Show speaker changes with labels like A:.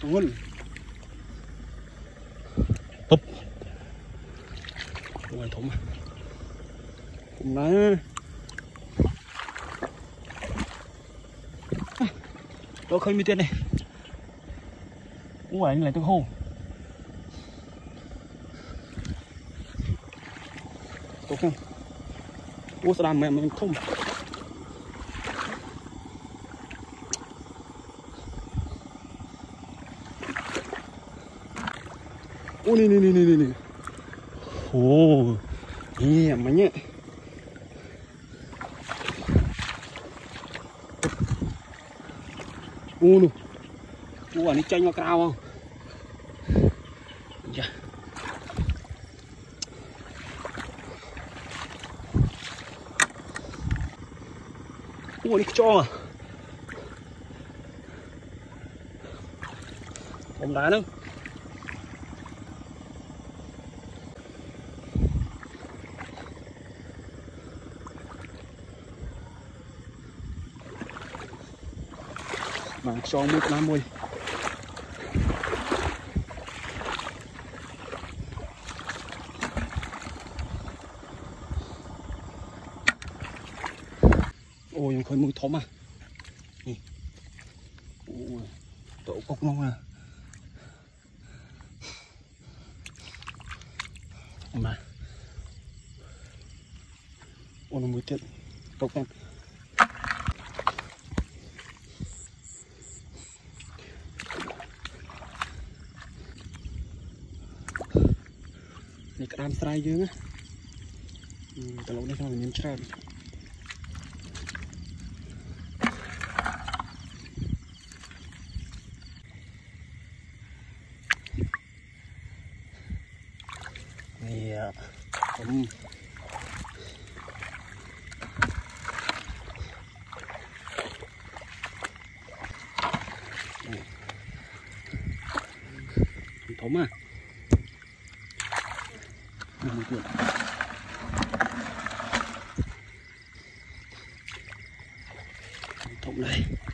A: ngôn búp ngoài thủng mà cũng nói tôi khơi mi tiền này ui anh lại tôi hô tốt không ui sao làm mẹ mình không ui nè ồ nè mày nhé ui ui anh chanh vào cao không dạ ui đi cho à bóng đá nữa bằng cho một năm mươi ôiยังเคยมือทอมอ่ะนี่โอ้ยโตกกน้องอ่ะมาโอ้ยมือเจ็ดตกกันนี่กระดานสไลด์เยอะนะแต่เราได้ทำอย่างนี้ใช่นี่ผมผมอ่ะมันเกิดถมเลย